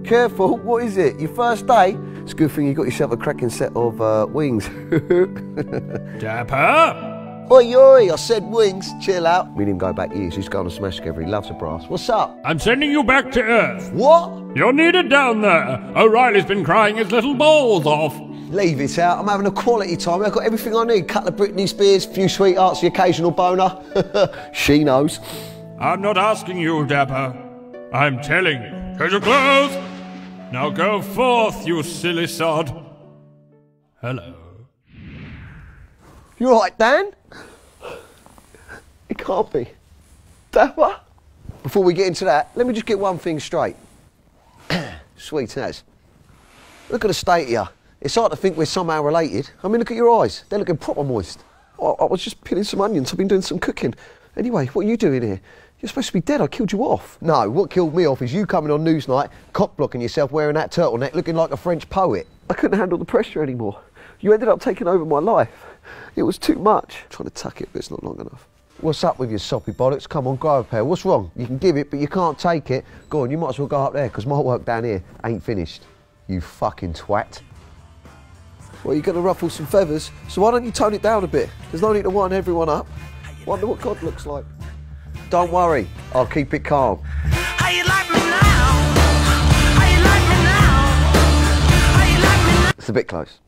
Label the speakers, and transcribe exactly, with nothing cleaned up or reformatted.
Speaker 1: Careful, what is it? Your first day? It's a good thing you got yourself a cracking set of uh, wings.
Speaker 2: Dapper?
Speaker 1: Oi, oi, I said wings. Chill out. We didn't go back years. He's going to smash together. He loves a brass. What's up?
Speaker 2: I'm sending you back to Earth.
Speaker 1: What?
Speaker 2: You're needed down there. O'Reilly's been crying his little balls off.
Speaker 1: Leave it out. I'm having a quality time. I've got everything I need. Couple of Britney Spears, few sweethearts, the occasional boner. She knows.
Speaker 2: I'm not asking you, Dapper. I'm telling you. Here's your clothes. Now go forth, you silly sod. Hello.
Speaker 1: You all right, Dan? It can't be. Dapper? Before we get into that, let me just get one thing straight. Sweet as. Look at the state of you. It's hard to think we're somehow related. I mean, look at your eyes. They're looking proper moist. I, I was just peeling some onions. I've been doing some cooking. Anyway, what are you doing here? You're supposed to be dead. I killed you off. No, what killed me off is you coming on Newsnight, cock-blocking yourself wearing that turtleneck, looking like a French poet. I couldn't handle the pressure anymore. You ended up taking over my life. It was too much. I'm trying to tuck it, but it's not long enough. What's up with your soppy bollocks? Come on, grow a pair. What's wrong? You can give it, but you can't take it. Go on, you might as well go up there, because my work down here ain't finished. You fucking twat. Well, you're going to ruffle some feathers, so why don't you tone it down a bit? There's no need to wind everyone up. Wonder what God looks like. Don't worry, I'll keep it calm.
Speaker 3: How you like me now? How you like me now? How you like me now?
Speaker 1: It's a bit close.